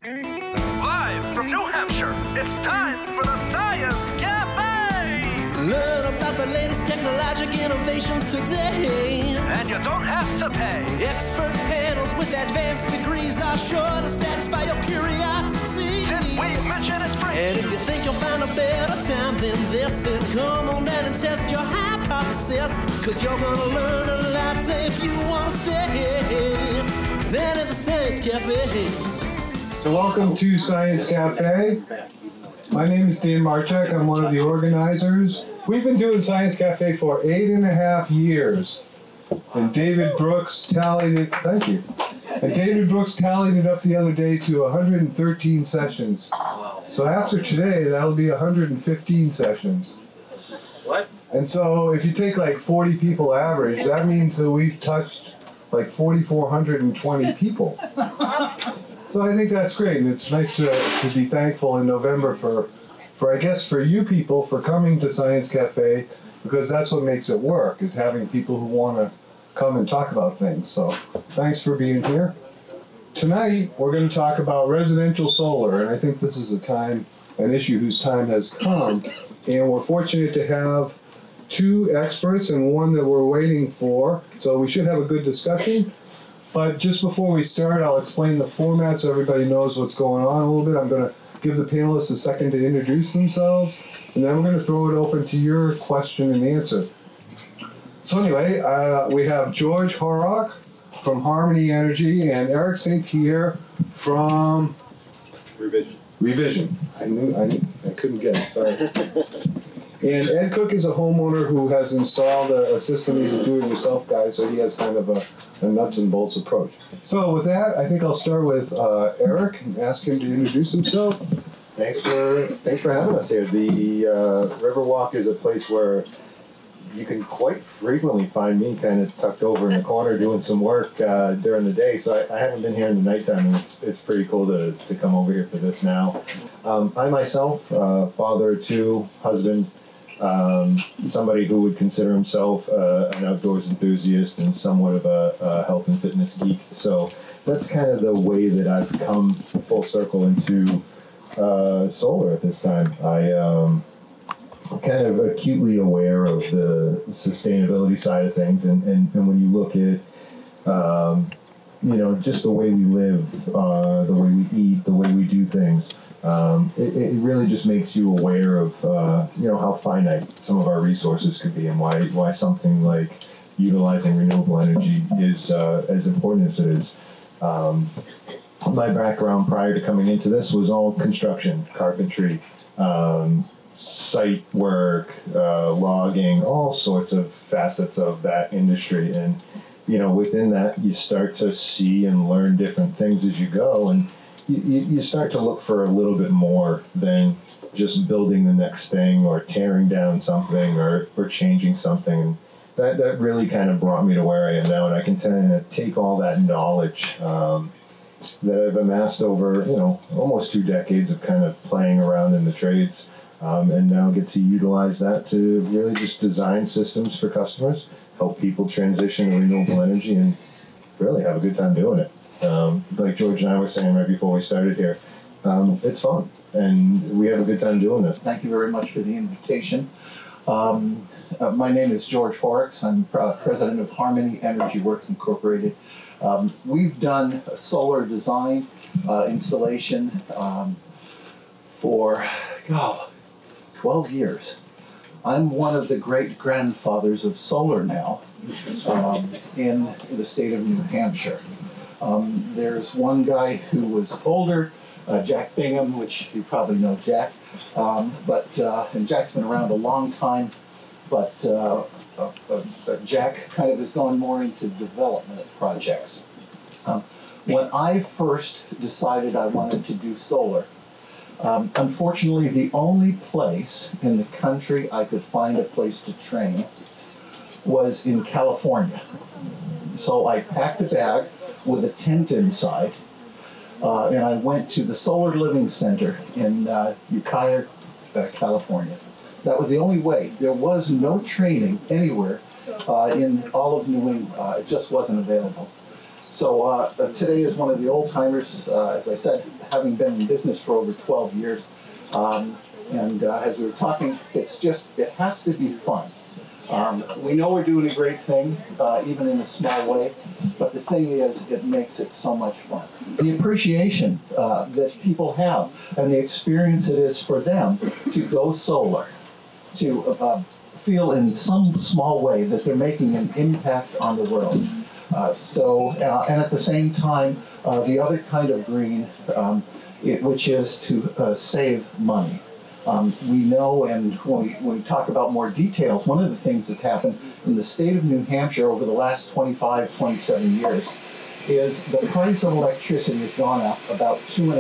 Live from New Hampshire, it's time for the Science Cafe! Learn about the latest technologic innovations today. And you don't have to pay. Expert panels with advanced degrees are sure to satisfy your curiosity. Did we mention it's free? And if you think you'll find a better time than this, then come on down and test your hypothesis. Cause you're gonna learn a lot if you wanna stay down at the Science Cafe. So welcome to Science Cafe. My name is Dan Marchek. I'm one of the organizers. We've been doing Science Cafe for 8.5 years. And David Brooks tallied it, thank you. And David Brooks tallied it up the other day to 113 sessions. So after today, that'll be 115 sessions. What? And so if you take like 40 people average, that means that we've touched like 4,420 people. That's awesome. So I think that's great, and it's nice to be thankful in November for I guess for you people for coming to Science Cafe, because that's what makes it work, is having people who want to come and talk about things. So thanks for being here. Tonight we're going to talk about residential solar, and I think this is an issue whose time has come, and we're fortunate to have two experts and one that we're waiting for, so we should have a good discussion. But just before we start, I'll explain the format so everybody knows what's going on a little bit. I'm going to give the panelists a second to introduce themselves, and then we're going to throw it open to your question and answer. So anyway, we have George Horrock from Harmony Energy and Eric St. Pierre from Revision. I couldn't get it, sorry. And Ed Cook is a homeowner who has installed a system. He's a do-it-yourself guy, so he has kind of a nuts and bolts approach. So with that, I think I'll start with Eric and ask him to introduce himself. Thanks for having us here. The Riverwalk is a place where you can quite frequently find me kind of tucked over in the corner doing some work during the day. So I haven't been here in the nighttime, and it's pretty cool to come over here for this now. I myself, father of two, husband, somebody who would consider himself an outdoors enthusiast and somewhat of a health and fitness geek. So that's kind of the way that I've come full circle into solar at this time. I'm kind of acutely aware of the sustainability side of things, and when you look at just the way we live, the way we eat, the way we do things, it really just makes you aware of how finite some of our resources could be, and why something like utilizing renewable energy is as important as it is. My background prior to coming into this was all construction, carpentry, site work, logging, all sorts of facets of that industry. And within that, you start to see and learn different things as you go, and you start to look for a little bit more than just building the next thing or tearing down something or changing something. And that really kind of brought me to where I am now, and I can kind of take all that knowledge that I've amassed over almost 2 decades of kind of playing around in the trades, and now get to utilize that to really just design systems for customers, help people transition to renewable energy, and really have a good time doing it. Like George and I were saying right before we started here, it's fun, and we have a good time doing this. Thank you very much for the invitation. My name is George Horrocks. I'm president of Harmony Energy Works Incorporated. We've done solar design, installation for 12 years. I'm one of the great-grandfathers of solar now in the state of New Hampshire. There's one guy who was older, Jack Bingham, which you probably know Jack, and Jack's been around a long time, but Jack kind of has gone more into development of projects. When I first decided I wanted to do solar, unfortunately the only place in the country I could find a place to train was in California. So I packed a bag with a tent inside, and I went to the Solar Living Center in Ukiah, California. That was the only way. There was no training anywhere in all of New England. It just wasn't available. So today is one of the old timers, as I said, having been in business for over 12 years. And as we were talking, it has to be fun. We know we're doing a great thing, even in a small way, but the thing is, it makes it so much fun. The appreciation that people have and the experience it is for them to go solar, to feel in some small way that they're making an impact on the world. And at the same time, the other kind of green, which is to save money. We know, and when we talk about more details, one of the things that's happened in the state of New Hampshire over the last 25, 27 years is the price of electricity has gone up about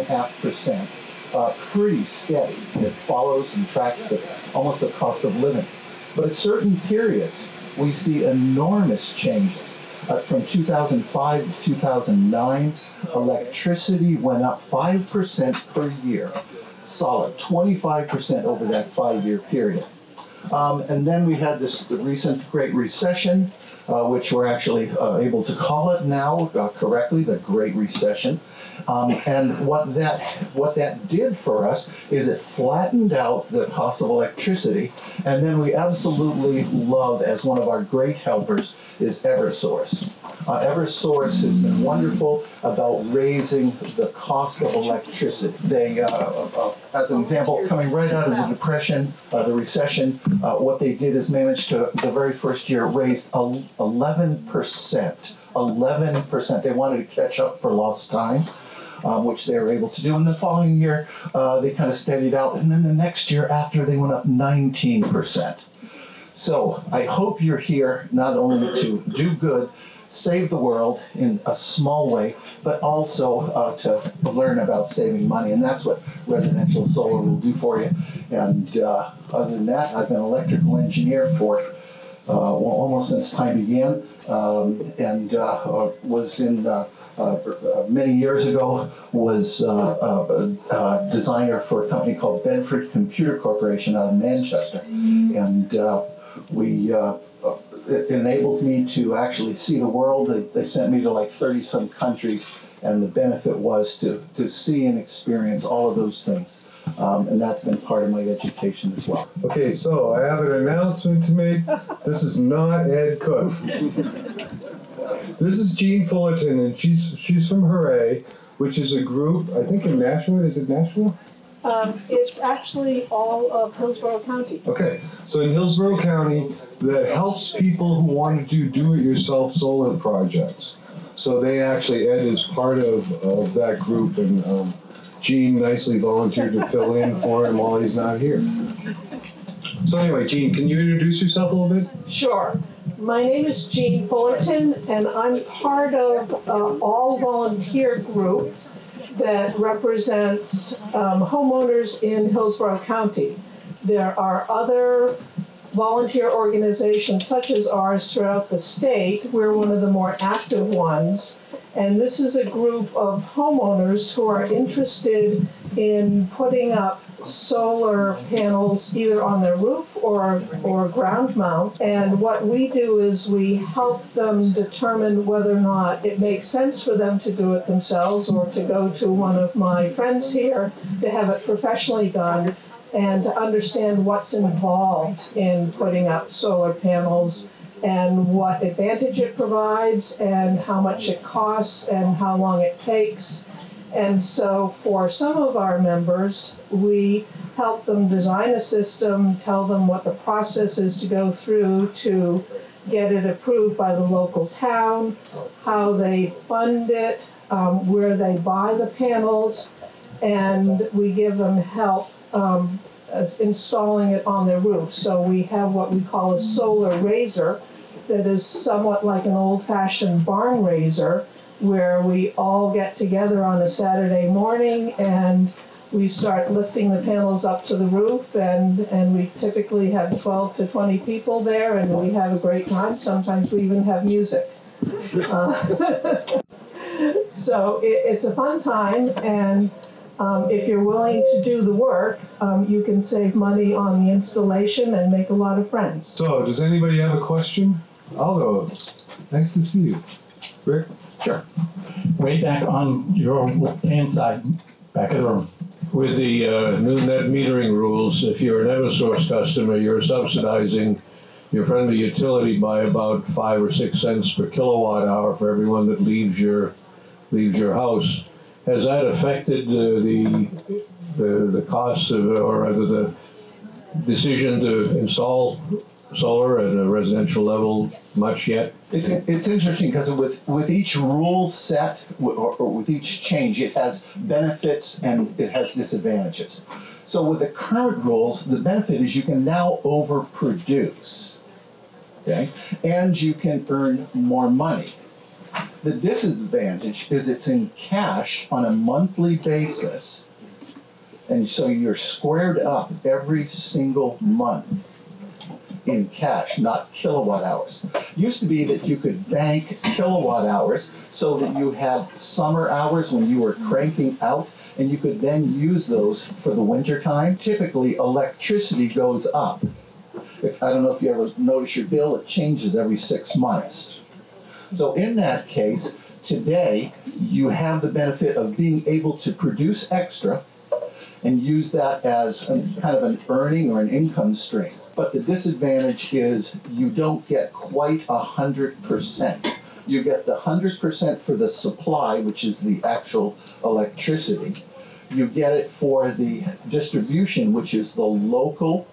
2.5%, pretty steady. It follows and tracks almost the cost of living. But at certain periods, we see enormous changes. From 2005 to 2009, electricity went up 5% per year. Solid, 25% over that 5-year period. And then we had the recent Great Recession, which we're actually able to call it now correctly, the Great Recession. And what that did for us is it flattened out the cost of electricity. And then we absolutely love, as one of our great helpers, is Eversource. Eversource has been wonderful about raising the cost of electricity. They, as an example, coming right out of the Depression, the Recession, what they did is manage to, the very first year, raise 11%. 11%. They wanted to catch up for lost time, which they were able to do. And the following year, they kind of steadied out. And then the next year after, they went up 19%. So I hope you're here not only to do good, save the world in a small way, but also to learn about saving money. And that's what residential solar will do for you. And other than that, I've been an electrical engineer for almost since time began, and was in many years ago was a designer for a company called Bedford Computer Corporation out of Manchester, and it enabled me to actually see the world. They sent me to like 30-some countries, and the benefit was to see and experience all of those things. And that's been part of my education as well. Okay, so I have an announcement to make. This is not Ed Cook. This is Jean Fullerton, and she's from Hooray, which is a group, I think in Nashua. Is it Nashua? It's actually all of Hillsborough County. Okay, so in Hillsborough County, that helps people who want to do do-it-yourself solar projects. So they actually, Ed is part of that group, and Gene nicely volunteered to fill in for him while he's not here. So anyway, Gene, can you introduce yourself a little bit? Sure. My name is Jean Fullerton, and I'm part of all volunteer group that represents homeowners in Hillsborough County. There are other volunteer organizations such as ours throughout the state. We're one of the more active ones. And this is a group of homeowners who are interested in putting up solar panels either on their roof or ground mount. And what we do is we help them determine whether or not it makes sense for them to do it themselves or to go to one of my friends here to have it professionally done and to understand what's involved in putting up solar panels and what advantage it provides and how much it costs and how long it takes. And so for some of our members, we help them design a system, tell them what the process is to go through to get it approved by the local town, how they fund it, where they buy the panels, and we give them help installing it on their roof. So we have what we call a solar raiser that is somewhat like an old-fashioned barn raiser, where we all get together on a Saturday morning and we start lifting the panels up to the roof, and we typically have 12 to 20 people there, and we have a great time. Sometimes we even have music. So it's a fun time, and if you're willing to do the work, you can save money on the installation and make a lot of friends. So, does anybody have a question? I'll go. Nice to see you. Rick? Sure. Way back on your left-hand side, back of the room. With the new net metering rules, if you're an Eversource customer, you're subsidizing your friendly utility by about 5 or 6 cents per kilowatt hour for everyone that leaves your house. Has that affected the costs of, or rather the decision to install solar at a residential level much yet? It's interesting because with each rule set or with each change, it has benefits and it has disadvantages. So with the current rules, the benefit is you can now overproduce, okay, and you can earn more money. The disadvantage is it's in cash on a monthly basis, and so you're squared up every single month in cash, not kilowatt hours. Used to be that you could bank kilowatt hours so that you had summer hours when you were cranking out, and you could then use those for the winter time. Typically, electricity goes up. I don't know if you ever notice your bill, it changes every 6 months. So in that case, today, you have the benefit of being able to produce extra and use that as kind of an earning or an income stream. But the disadvantage is you don't get quite 100%. You get the 100% for the supply, which is the actual electricity. You get it for the distribution, which is the local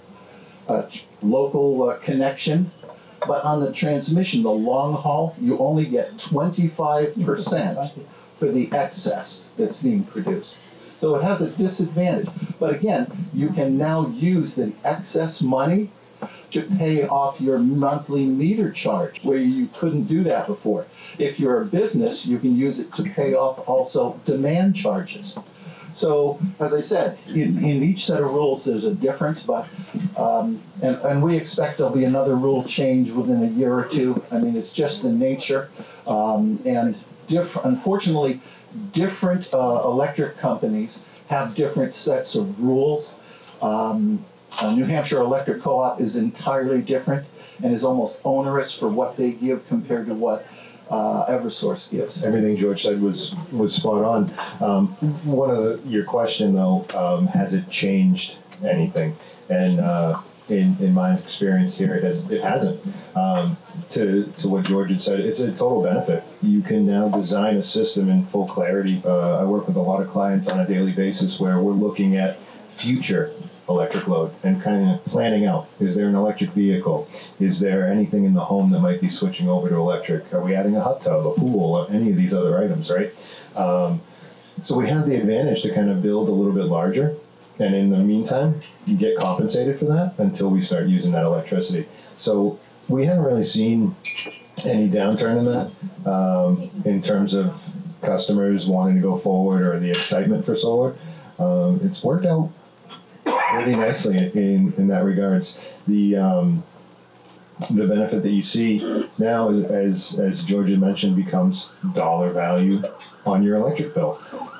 connection. But on the transmission, the long haul, you only get 25% for the excess that's being produced. So it has a disadvantage. But again, you can now use the excess money to pay off your monthly meter charge, where you couldn't do that before. If you're a business, you can use it to pay off also demand charges. So, as I said, in each set of rules there's a difference, but and we expect there'll be another rule change within a year or two. I mean, it's just the nature, and unfortunately, different electric companies have different sets of rules. New Hampshire Electric Co-op is entirely different and is almost onerous for what they give compared to what Eversource gives. Everything George said was spot on. One of your question though, has it changed anything? And in my experience here, it hasn't. To what George had said, it's a total benefit. You can now design a system in full clarity. I work with a lot of clients on a daily basis where we're looking at future electric load and kind of planning out. Is there an electric vehicle? Is there anything in the home that might be switching over to electric? Are we adding a hot tub, a pool, or any of these other items, right? So we have the advantage to kind of build a little bit larger, and in the meantime, you get compensated for that until we start using that electricity. So we haven't really seen any downturn in that in terms of customers wanting to go forward or the excitement for solar. It's worked out pretty nicely in that regards. The benefit that you see now, as George had mentioned, becomes dollar value on your electric bill.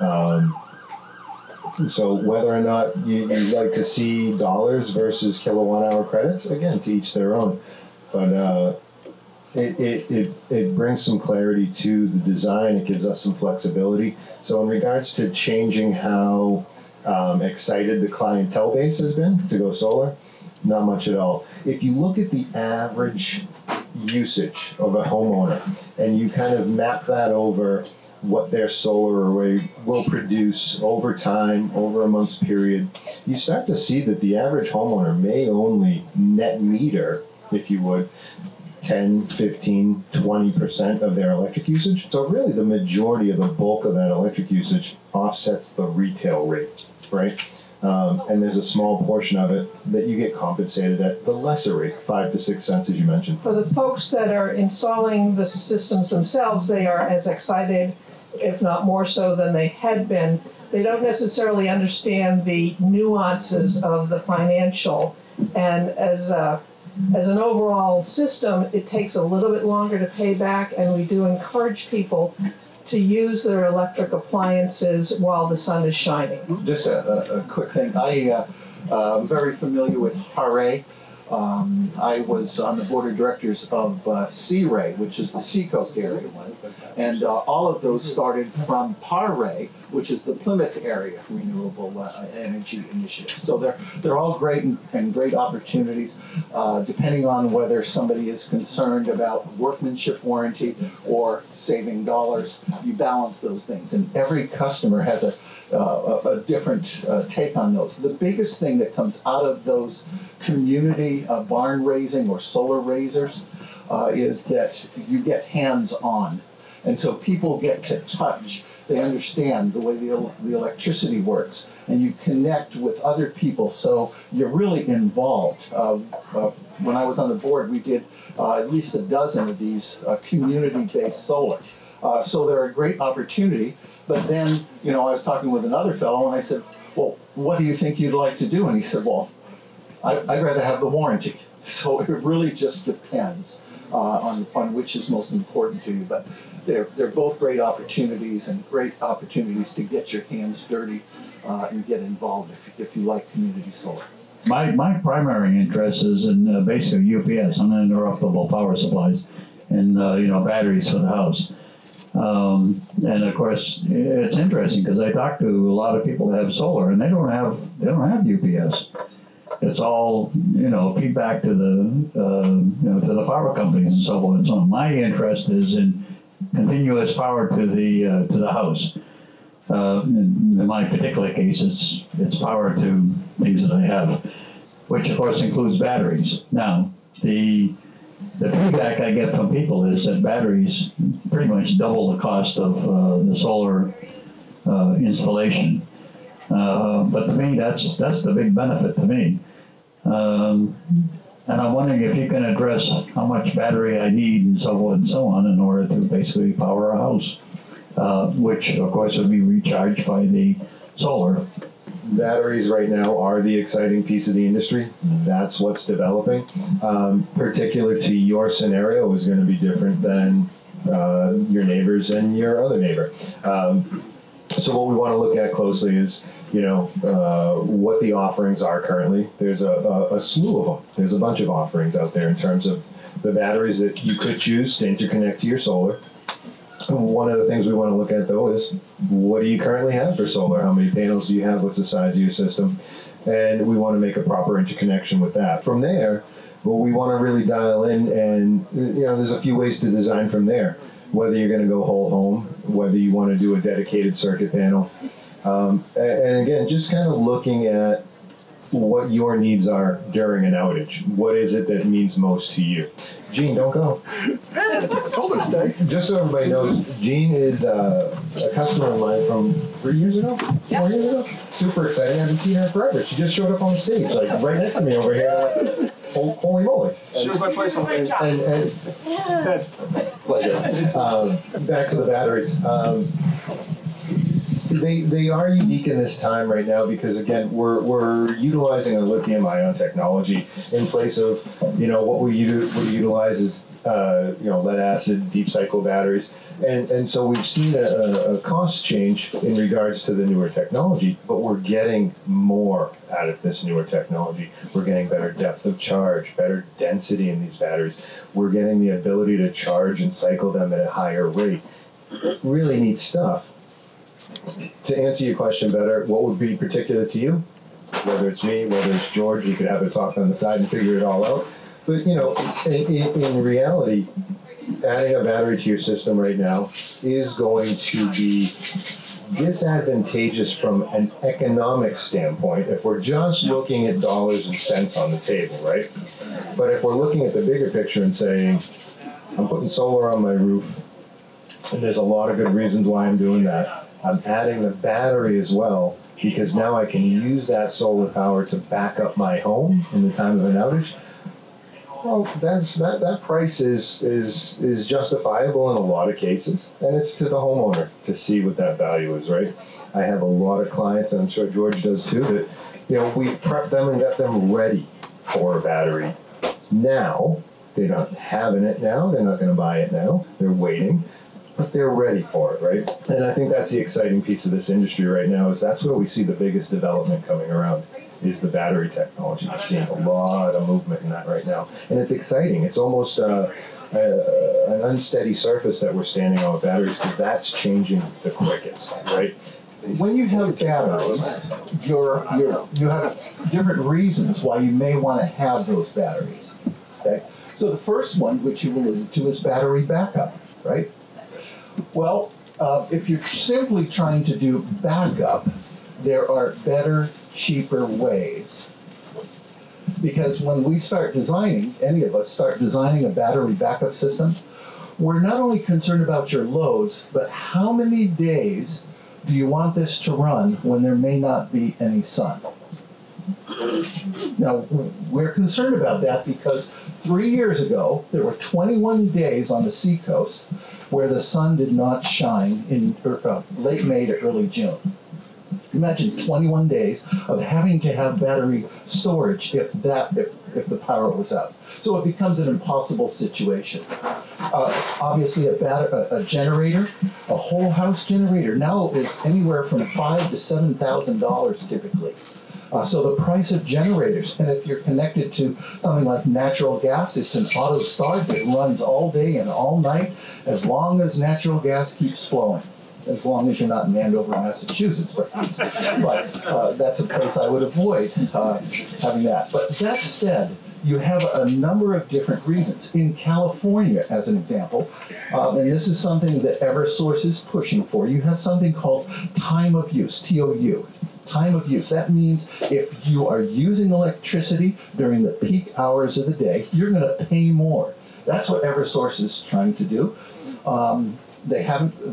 So whether or not you like to see dollars versus kilowatt hour credits, again, to each their own. But it brings some clarity to the design. It gives us some flexibility. So in regards to changing how excited the clientele base has been to go solar, not much at all. If you look at the average usage of a homeowner and you kind of map that over what their solar array will produce over time, over a month's period, you start to see that the average homeowner may only net meter, if you would, 10, 15, 20% of their electric usage. So really the majority of the bulk of that electric usage offsets the retail rate, right? And there's a small portion of it that you get compensated at the lesser rate, 5 to 6 cents, as you mentioned. For the folks that are installing the systems themselves, they are as excited, if not more so than they had been. They don't necessarily understand the nuances of the financial, and as an overall system, it takes a little bit longer to pay back, and we do encourage people to use their electric appliances while the sun is shining. Just a quick thing. I'm very familiar with HARE. I was on the board of directors of Searay, which is the Seacoast area one, and all of those started from Parray, which is the Plymouth area renewable energy initiative. So they're all great and great opportunities, depending on whether somebody is concerned about workmanship warranty or saving dollars. You balance those things, and every customer has a different take on those. The biggest thing that comes out of those community barn raising or solar raisers is that you get hands-on. And so people get to touch, they understand the way the electricity works, and you connect with other people, so you're really involved. When I was on the board, we did at least a dozen of these community-based solar. So they're a great opportunity, but then, I was talking with another fellow, and I said, well, what do you think you'd like to do? And he said, well, I'd rather have the warranty. So it really just depends on which is most important to you. But they're both great opportunities, and great opportunities to get your hands dirty and get involved if you like community solar. My primary interest is in basically UPS, uninterruptible power supplies, and batteries for the house. And of course, it's interesting because I talk to a lot of people that have solar, and they don't have UPS. It's all feedback to the power companies and so on and so on. My interest is in continuous power to the house. In my particular case, it's power to things that I have, which of course includes batteries. Now, the feedback I get from people is that batteries pretty much double the cost of the solar installation. But to me, that's the big benefit to me. And I'm wondering if you can address how much battery I need and so on in order to basically power a house, which of course would be recharged by the solar. Batteries right now are the exciting piece of the industry. That's what's developing. Particular to your scenario is going to be different than your neighbors and your other neighbor. So what we want to look at closely is, what the offerings are currently. There's a slew of them. There's a bunch of offerings out there in terms of the batteries that you could choose to interconnect to your solar. One of the things we want to look at, though, is what do you currently have for solar? How many panels do you have? What's the size of your system? And we want to make a proper interconnection with that. From there, we want to really dial in, and there's a few ways to design from there. Whether you're going to go whole home, whether you want to do a dedicated circuit panel. And again, just kind of looking at what your needs are during an outage. What is it that means most to you? Gene, don't go. I told her to stay. Just so everybody knows, Gene is a customer of mine from 3 years ago? 4 years ago? Super exciting. I haven't seen her forever. She just showed up on the stage, like right next to me over here. Holy moly. She was my place on stage. And pleasure. Back to the batteries. They are unique in this time right now because, again, we're utilizing a lithium-ion technology in place of, what we utilize is, lead-acid, deep-cycle batteries. And so we've seen a cost change in regards to the newer technology, but we're getting more out of this newer technology. We're getting better depth of charge, better density in these batteries. We're getting the ability to charge and cycle them at a higher rate. Really neat stuff. To answer your question better, what would be particular to you? Whether it's me, whether it's George, we could have a talk on the side and figure it all out. But, in reality, adding a battery to your system right now is going to be disadvantageous from an economic standpoint if we're just looking at dollars and cents on the table, right? But if we're looking at the bigger picture and saying, I'm putting solar on my roof, and there's a lot of good reasons why I'm doing that. I'm adding the battery as well because now I can use that solar power to back up my home in the time of an outage. Well, that price is justifiable in a lot of cases, and it's to the homeowner to see what that value is, right? I have a lot of clients, and I'm sure George does too, that we've prepped them and got them ready for a battery. Now they're not having it now. They're not going to buy it now. They're waiting. but they're ready for it, right? And I think that's the exciting piece of this industry right now, is that's where we see the biggest development coming around, is the battery technology. We're seeing a lot of movement in that right now. And it's exciting. It's almost an unsteady surface that we're standing on with batteries, because that's changing the quickest, right? When you have batteries, you have different reasons why you may want to have those batteries. Okay? So the first one, which you alluded to, is battery backup, right? Well, if you're simply trying to do backup, there are better, cheaper ways. Because when we start designing, any of us start designing a battery backup system, we're not only concerned about your loads, but how many days do you want this to run when there may not be any sun? Now, we're concerned about that because 3 years ago, there were 21 days on the seacoast where the sun did not shine in late May to early June. Imagine 21 days of having to have battery storage if the power was out. So it becomes an impossible situation. Obviously, a generator, a whole house generator, now is anywhere from $5,000 to $7,000 typically. So the price of generators, and if you're connected to something like natural gas, it's an auto start that runs all day and all night as long as natural gas keeps flowing. As long as you're not in Andover, Massachusetts, perhaps. But that's a place I would avoid having that. But that said, you have a number of different reasons. In California, as an example, and this is something that Eversource is pushing for, you have something called time of use, TOU. Time of use. That means if you are using electricity during the peak hours of the day, you're going to pay more. That's what Eversource is trying to do. They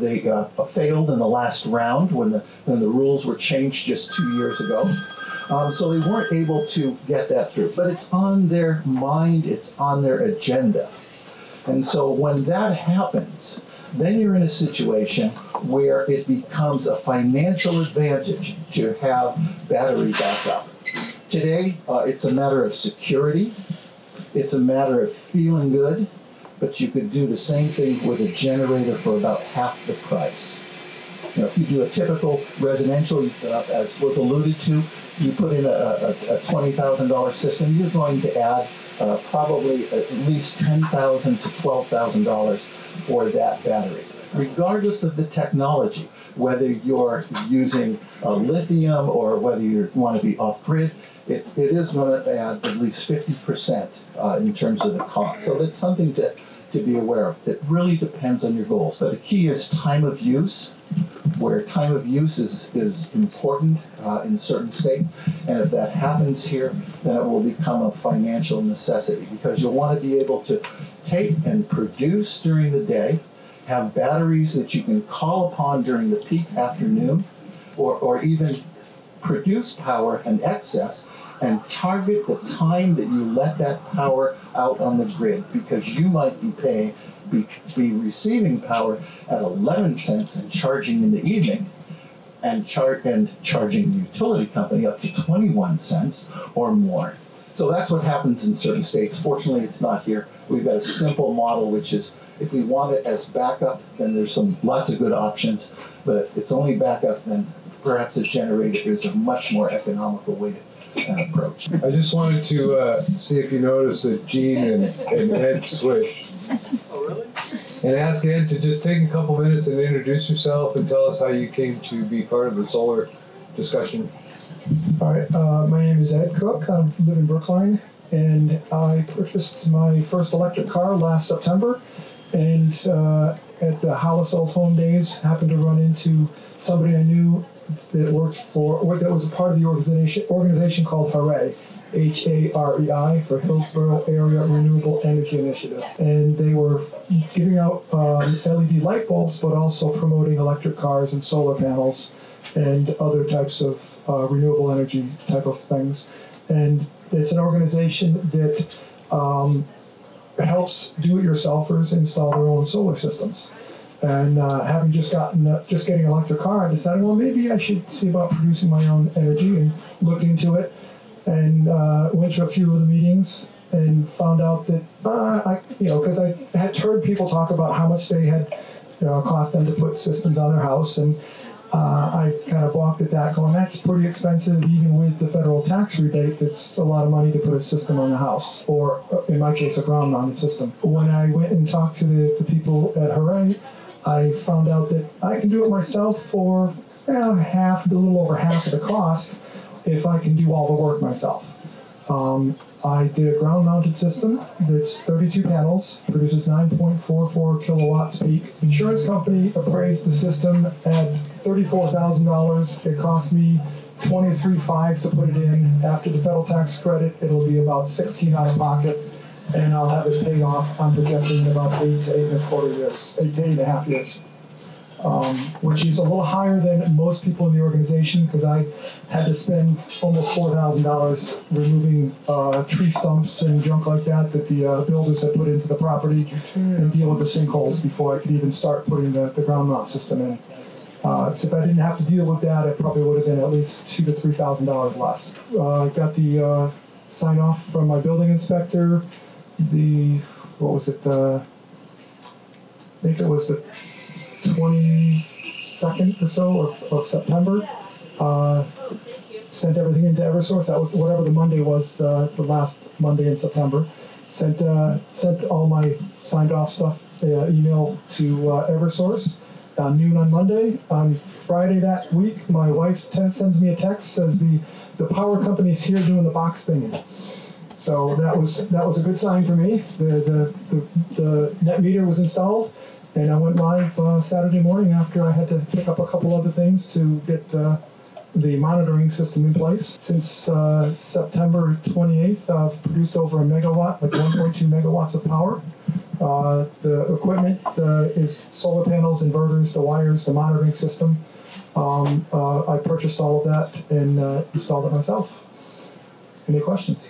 failed in the last round when the rules were changed just 2 years ago. So they weren't able to get that through. But it's on their mind, it's on their agenda. And so when that happens, then you're in a situation where it becomes a financial advantage to have battery backup. Today, it's a matter of security. It's a matter of feeling good. But you could do the same thing with a generator for about half the price. You know, if you do a typical residential, as was alluded to, you put in a $20,000 system, you're going to add probably at least $10,000 to $12,000 for that battery. Regardless of the technology, whether you're using lithium or whether you want to be off-grid, it is going to add at least 50% in terms of the cost. So that's something to be aware of. It really depends on your goals. But the key is time of use, where time of use is important in certain states. And if that happens here, then it will become a financial necessity, because you'll want to be able to take and produce during the day, have batteries that you can call upon during the peak afternoon, or even produce power in excess and target the time that you let that power out on the grid, because you might be receiving power at 11 cents and charging in the evening, and charging the utility company up to 21 cents or more. So that's what happens in certain states. Fortunately, it's not here. We've got a simple model, which is if we want it as backup, then there's lots of good options. But if it's only backup, then perhaps a generator is a much more economical way to approach. I just wanted to see if you noticed that Gene and Ed switched. Oh, really? And ask Ed to just take a couple minutes and introduce yourself and tell us how you came to be part of the solar discussion. All right, my name is Ed Cook. I live in Brookline, and I purchased my first electric car last September. And at the Hollis Old Home Days, happened to run into somebody I knew that worked that was a part of the organization called HAREI, HAREI, for Hillsborough Area Renewable Energy Initiative. And they were giving out LED light bulbs, but also promoting electric cars and solar panels and other types of renewable energy type of things. And it's an organization that helps do-it-yourselfers install their own solar systems. And having just getting an electric car, I decided, well, maybe I should see about producing my own energy, and looked into it, and went to a few of the meetings and found out that, because I had heard people talk about how much they had cost them to put systems on their house, and I kind of balked at that, going, that's pretty expensive, even with the federal tax rebate. It's a lot of money to put a system on the house, or in my case, a ground-mounted system. When I went and talked to the people at Hooray, I found out that I can do it myself for a little over half of the cost if I can do all the work myself. I did a ground-mounted system that's 32 panels, produces 9.44 kilowatts peak. Insurance company appraised the system at $34,000. It cost me $23,500 to put it in. After the federal tax credit, it'll be about $16,000 out of pocket, and I'll have it paid off. I'm projecting about 8 to 8.25 years, 8 to 8.5 years. Which is a little higher than most people in the organization, because I had to spend almost $4,000 removing tree stumps and junk like that the builders had put into the property, and deal with the sinkholes before I could even start putting the ground mount system in. So if I didn't have to deal with that, it probably would have been at least $2,000 to $3,000 less. I got the sign off from my building inspector. I think it was the 22nd or so of September. Sent everything into Eversource. That was whatever the Monday was, the last Monday in September. Sent all my signed off stuff email to Eversource. Noon on Monday. On Friday that week, my wife sends me a text, says the power company's here doing the box thing. So that was a good sign for me. The net meter was installed. And I went live Saturday morning after I had to pick up a couple other things to get the monitoring system in place. Since September 28th, I've produced over a megawatt, like 1.2 megawatts of power. The equipment is solar panels, inverters, the wires, the monitoring system. I purchased all of that and installed it myself. Any questions?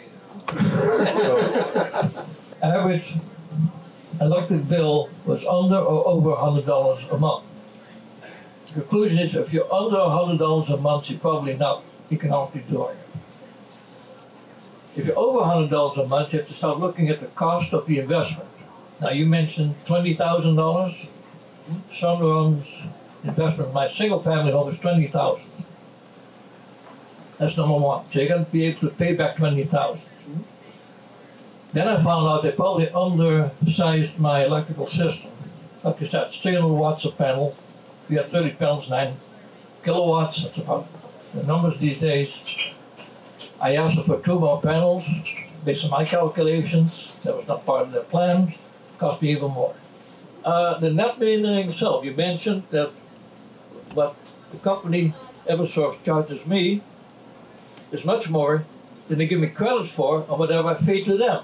Average electric bill was under or over $100 a month. The conclusion is, if you're under $100 a month, you're probably not economically doing it. If you're over $100 a month, you have to start looking at the cost of the investment. Now, you mentioned $20,000. Sunrun's investment in my single-family home is $20,000. That's number one. So you're going to be able to pay back $20,000. Then I found out they probably undersized my electrical system. Like you said, 300 watts a panel. If you have 30 panels, 9 kilowatts. That's about the numbers these days. I asked for 2 more panels. Based on my calculations, that was not part of their plan. Cost me even more. The net metering itself, you mentioned that what the company Eversource charges me is much more than they give me credits for or whatever I pay to them.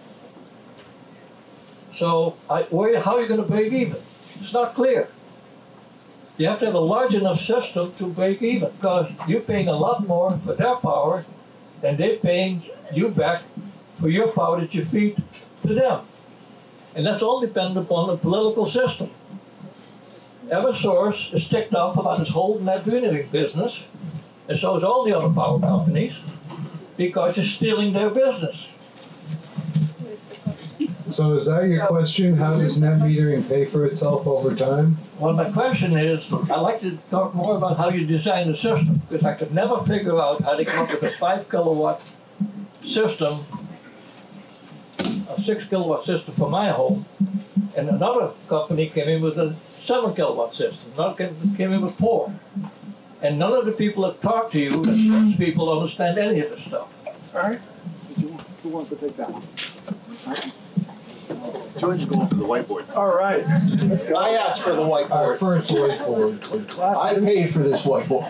So how are you going to break even? It's not clear. You have to have a large enough system to break even, because you're paying a lot more for their power than they're paying you back for your power that you feed to them. And that's all dependent upon the political system. Eversource is ticked off about this whole net metering business, and so is all the other power companies, because you're stealing their business. So is that your question? How does net metering pay for itself over time? Well, my question is, I'd like to talk more about how you design the system, because I could never figure out how to come up with a 5 kilowatt system, a 6 kilowatt system for my home, and another company came in with a 7 kilowatt system, another came in with 4. And none of the people that talk to you, as people, understand any of this stuff. All right. Who wants to take that one? George, go for the whiteboard. All right. I asked for the whiteboard. Our first whiteboard. I paid for this whiteboard.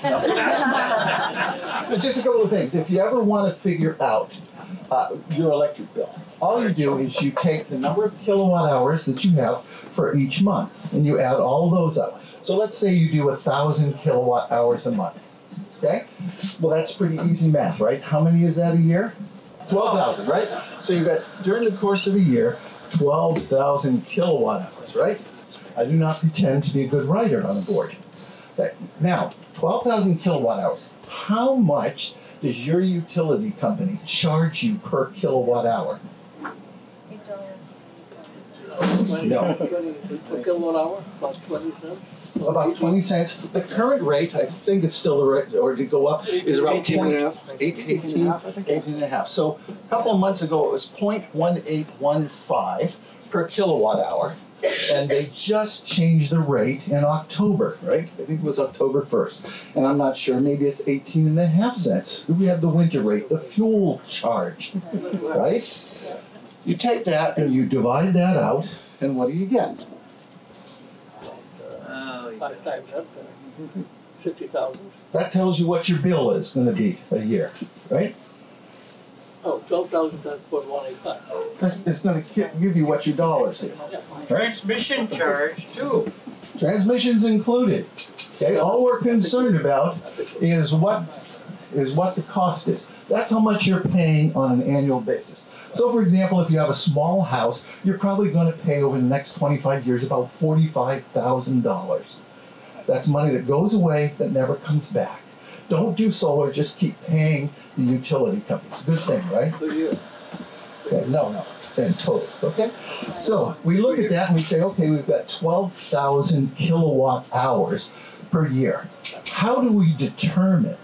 So just a couple of things. If you ever want to figure out your electric bill, all you do is you take the number of kilowatt hours that you have for each month, and you add all those up. So let's say you do 1,000 kilowatt hours a month. Okay? Well, that's pretty easy math, right? How many is that a year? 12,000, right? So you got, during the course of a year, 12,000 kilowatt hours, right? I do not pretend to be a good writer on the board. Okay. Now, 12,000 kilowatt hours. How much does your utility company charge you per kilowatt hour? No. 20 per kilowatt hour, about 20 cents? About 20 cents. The current rate, I think it's still the rate, or to go up, is around 18 and a half. So a couple of months ago, it was 0.1815 per kilowatt hour. And they just changed the rate in October, right? I think it was October 1st. And I'm not sure, maybe it's 18 and a half cents. We have the winter rate, the fuel charge, right? You take that and you divide that out, and what do you get? 5 times that, 50,000. That tells you what your bill is going to be a year, right? Oh, 12,000 times 0.185. It's going to give you what your dollars is. Transmission charge too. Transmission's included. Okay, all we're concerned about is what the cost is. That's how much you're paying on an annual basis. So, for example, if you have a small house, you're probably going to pay over the next 25 years about $45,000. That's money that goes away that never comes back. Don't do solar, just keep paying the utility companies. Good thing, right? Okay, no, in total, okay? So we look at that and we say, okay, we've got 12,000 kilowatt hours per year. How do we determine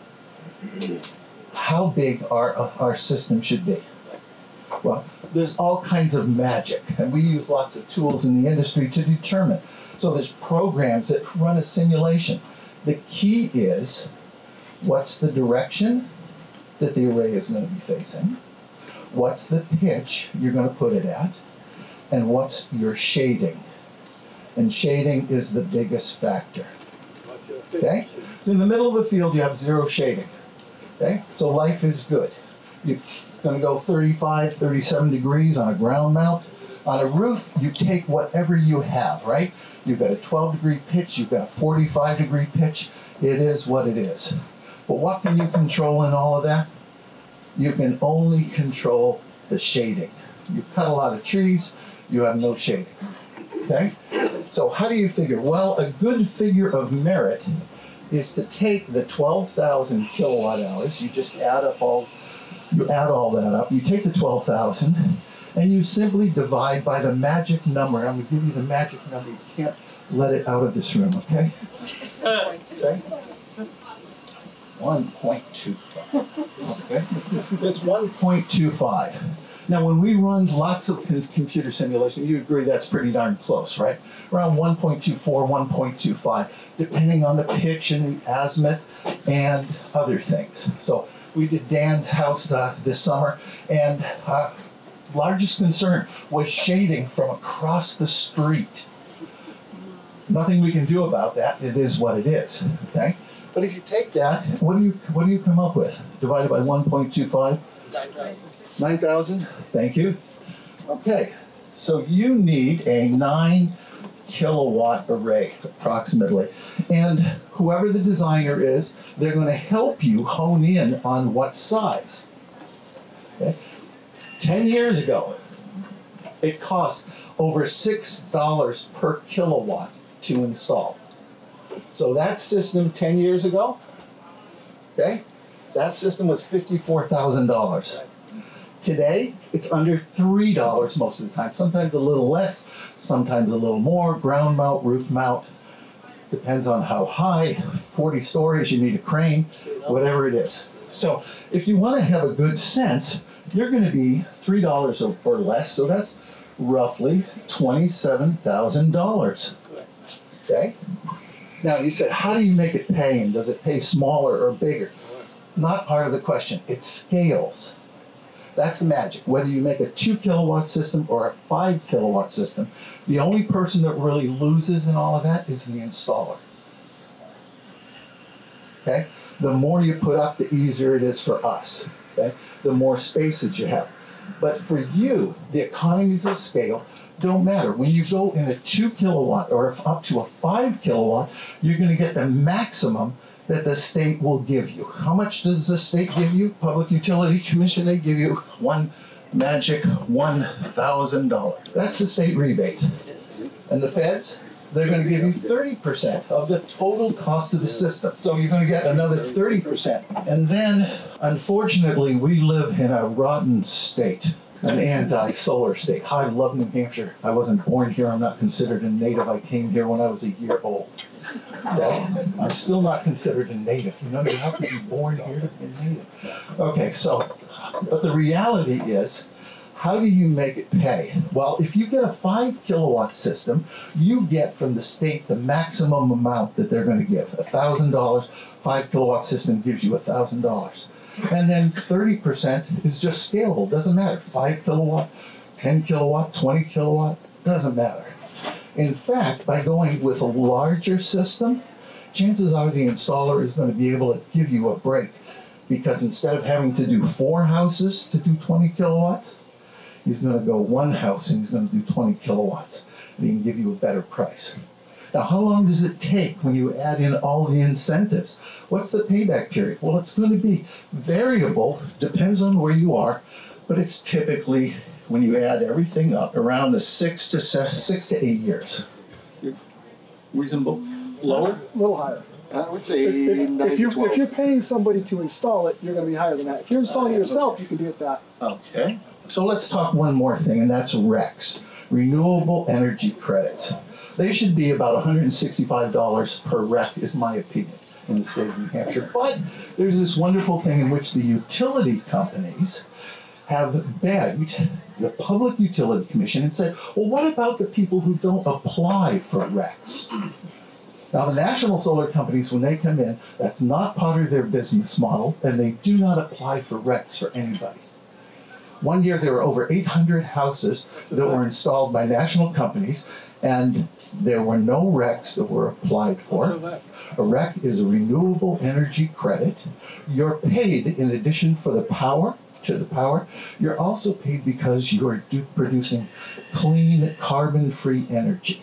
how big our system should be? Well, there's all kinds of magic, and we use lots of tools in the industry to determine. So there's programs that run a simulation. The key is, what's the direction that the array is going to be facing? What's the pitch you're going to put it at? And what's your shading? And shading is the biggest factor. Okay? So in the middle of a field, you have zero shading. Okay? So life is good. You're going to go 35, 37 degrees on a ground mount. On a roof, you take whatever you have, right? You've got a 12-degree pitch, you've got a 45-degree pitch. It is what it is. But what can you control in all of that? You can only control the shading. You cut a lot of trees, you have no shading. Okay? So how do you figure? Well, a good figure of merit is to take the 12,000 kilowatt hours, you just add all that up, you take the 12,000, and you simply divide by the magic number. I'm going to give you the magic number. You can't let it out of this room, okay? Okay? 1.25. Okay? It's 1.25. Now, when we run lots of computer simulation, you agree that's pretty darn close, right? Around 1.24, 1.25, depending on the pitch and the azimuth and other things. So we did Dan's house this summer, and largest concern was shading from across the street. Nothing we can do about that. It is what it is. Okay? But if you take that, what do you come up with? Divided by 1.25? 9,000? Thank you. Okay. So you need a 9 kilowatt array, approximately. And whoever the designer is, they're going to help you hone in on what size. Okay? 10 years ago, it cost over $6 per kilowatt to install. So that system 10 years ago, okay, that system was $54,000. Today, it's under $3 most of the time, sometimes a little less, sometimes a little more, ground mount, roof mount, depends on how high, 40 stories, you need a crane, whatever it is. So if you want to have a good sense, you're going to be $3 or less, so that's roughly $27,000. Okay? Now you said, how do you make it pay, and does it pay smaller or bigger? Not part of the question. It scales. That's the magic. Whether you make a 2 kilowatt system or a 5 kilowatt system, the only person that really loses in all of that is the installer. Okay? The more you put up, the easier it is for us. Okay? The more space that you have. But for you, the economies of scale don't matter. When you go in a 2 kilowatt or up to a 5 kilowatt, you're going to get the maximum that the state will give you. How much does the state give you? Public Utility Commission, they give you one magic $1,000. That's the state rebate. And the feds, they're going to give you 30% of the total cost of the system. So you're going to get another 30%. And then, unfortunately, we live in a rotten state. an anti-solar state. I love New Hampshire. I wasn't born here. I'm not considered a native. I came here when I was a year old. Okay? I'm still not considered a native. You know, you have to be born here to be a native. Okay, so, but the reality is, how do you make it pay? Well, if you get a 5 kilowatt system, you get from the state the maximum amount that they're going to give. $1,000, 5 kilowatt system gives you $1,000. And then 30% is just scalable, doesn't matter. 5 kilowatt, 10 kilowatt, 20 kilowatt, doesn't matter. In fact, by going with a larger system, chances are the installer is going to be able to give you a break, because instead of having to do 4 houses to do 20 kilowatts, he's going to go 1 house and he's going to do 20 kilowatts, and he can give you a better price. Now, how long does it take when you add in all the incentives? What's the payback period? Well, it's going to be variable, depends on where you are, but it's typically, when you add everything up, around the 6 to 8 years. Reasonable? Lower? A little higher. I would say if you're paying somebody to install it, you're going to be higher than that. If you're installing it yourself, you can be at that. Okay. So let's talk one more thing, and that's RECs, Renewable Energy Credits. They should be about $165 per REC, is my opinion, in the state of New Hampshire. But there's this wonderful thing in which the utility companies have begged the Public Utility Commission and said, well, what about the people who don't apply for RECs? Now, the national solar companies, when they come in, that's not part of their business model, and they do not apply for RECs for anybody. One year, there were over 800 houses that were installed by national companies, and there were no RECs that were applied for. A REC is a renewable energy credit. You're paid in addition for the power, you're also paid because you're producing clean, carbon-free energy.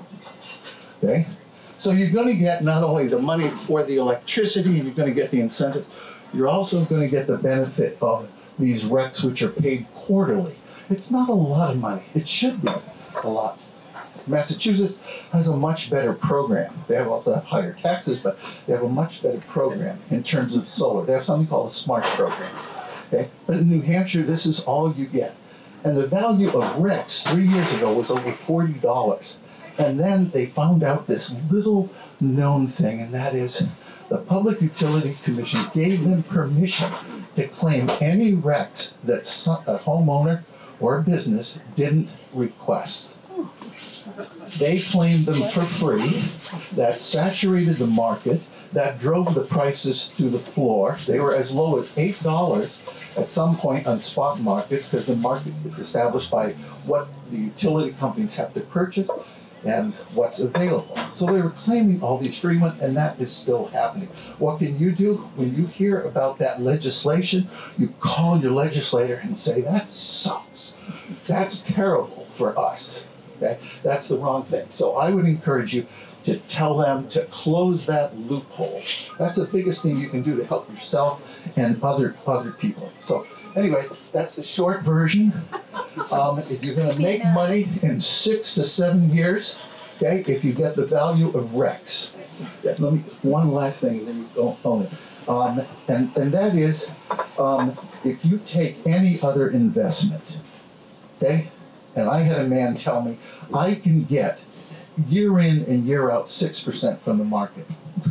Okay? So you're going to get not only the money for the electricity, and you're going to get the incentives, you're also going to get the benefit of these RECs, which are paid quarterly. It's not a lot of money. It should be a lot. Massachusetts has a much better program. They also have higher taxes, but they have a much better program in terms of solar. They have something called a SMART program. Okay? But in New Hampshire, this is all you get. And the value of RECs 3 years ago was over $40. And then they found out this little known thing, and that is the Public Utility Commission gave them permission to claim any RECs that a homeowner or a business didn't request. They claimed them for free. That saturated the market. That drove the prices to the floor. They were as low as $8 at some point on spot markets, because the market is established by what the utility companies have to purchase and what's available. So they were claiming all these free ones, and that is still happening. What can you do when you hear about that legislation? You call your legislator and say, that sucks. That's terrible for us. Okay? That's the wrong thing. So I would encourage you to tell them to close that loophole. That's the biggest thing you can do to help yourself and other people. So anyway, that's the short version. If you're going to make money in 6 to 7 years, okay, if you get the value of RECs. Let me, one last thing, and then you don't own it. And that is, if you take any other investment, okay, and I had a man tell me, I can get year in and year out 6% from the market.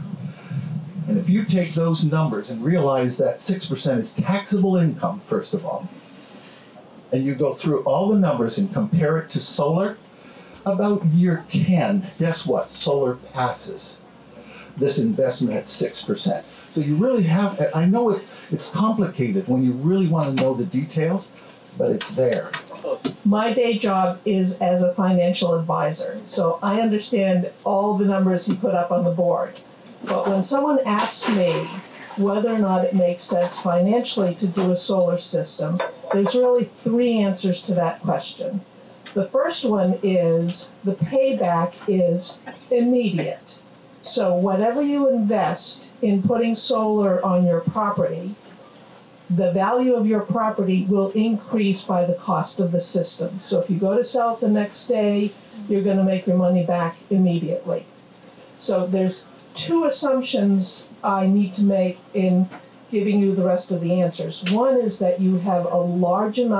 And if you take those numbers and realize that 6% is taxable income, first of all, and you go through all the numbers and compare it to solar, about year 10, guess what? Solar passes this investment at 6%. So you really have, I know it's complicated when you really want to know the details, but it's there. My day job is as a financial advisor, so I understand all the numbers he put up on the board. But when someone asks me whether or not it makes sense financially to do a solar system, there's really 3 answers to that question. The first one is the payback is immediate. So whatever you invest in putting solar on your property, the value of your property will increase by the cost of the system. So if you go to sell it the next day, you're going to make your money back immediately. So there's 2 assumptions I need to make in giving you the rest of the answers. One is that you have a large enough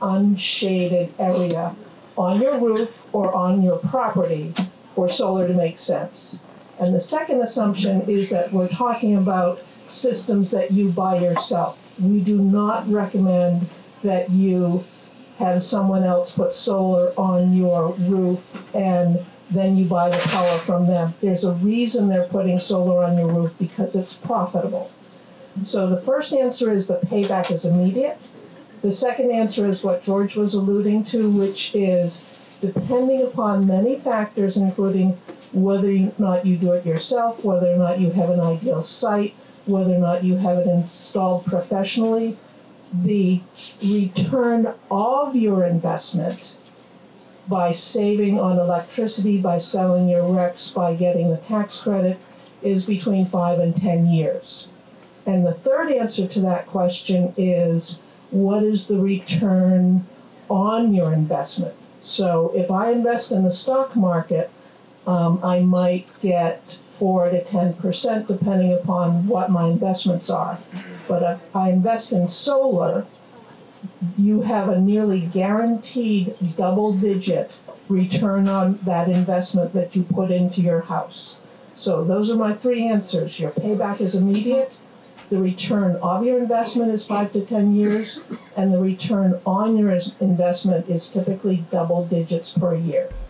unshaded area on your roof or on your property for solar to make sense. And the second assumption is that we're talking about systems that you buy yourself. We do not recommend that you have someone else put solar on your roof and then you buy the power from them. There's a reason they're putting solar on your roof, because it's profitable. So the first answer is the payback is immediate. The second answer is what George was alluding to, which is depending upon many factors, including whether or not you do it yourself, whether or not you have an ideal site, whether or not you have it installed professionally, the return of your investment by saving on electricity, by selling your RECs, by getting the tax credit, is between 5 and 10 years. And the third answer to that question is, what is the return on your investment? So if I invest in the stock market, I might get 4 to 10% depending upon what my investments are. But if I invest in solar, you have a nearly guaranteed double-digit return on that investment that you put into your house. So those are my three answers. Your payback is immediate, the return of your investment is 5 to 10 years, and the return on your investment is typically double digits per year.